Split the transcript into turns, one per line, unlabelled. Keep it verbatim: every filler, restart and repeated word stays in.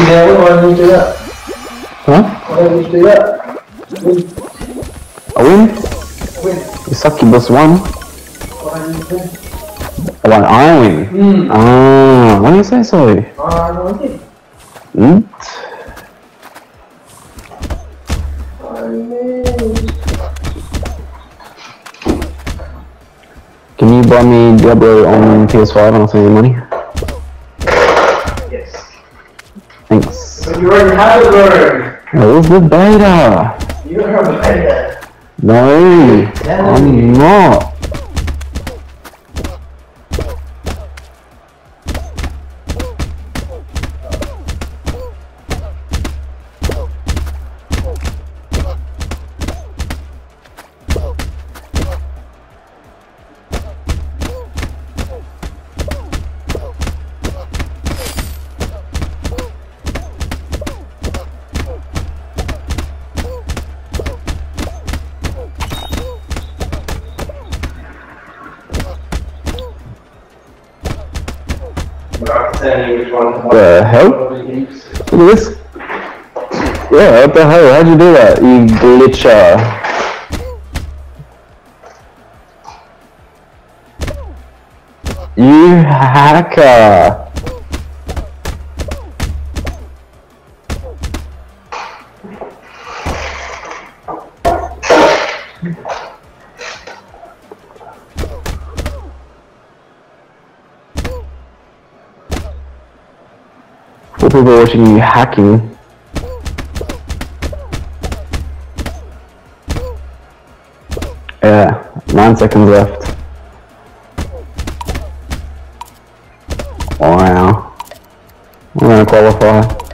Yeah, why don't you do that?
Huh?
Why don't you do that? Win.
A win?
Win.
You succubus won.
Why don't you win?
Why I win?
Hmm.
Ah, why do you say so?
Ah, no idea.
Hmm? Can you buy me Diablo on P S five and I'll send you money?
Yes.
Thanks.
But you already have it, bro.
That was the beta.
You're a beta.
No, I'm not. The hell? Look at this. Yeah, what the hell? How'd you do that? You glitcher. You hacker. For people watching you hacking. Yeah, nine seconds left. Wow. We're gonna qualify.